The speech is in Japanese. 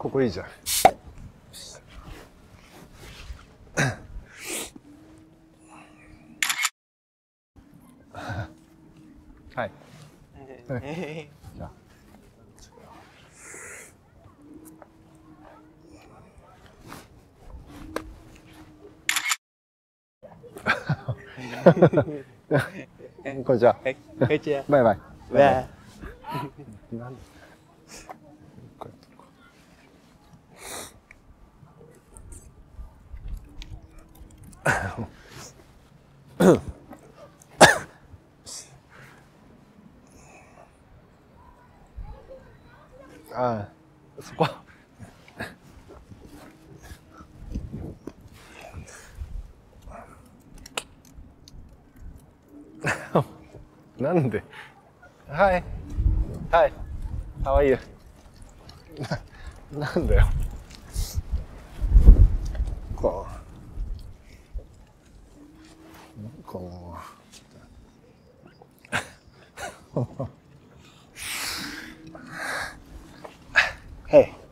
ここいいじゃん。はい。じゃあ。こんにちは。 こんにちは。 バイバイ。 バイ。 なんこれああ、そこ。なんで？はい。はい。How are you? なんだよ。こう。Hey.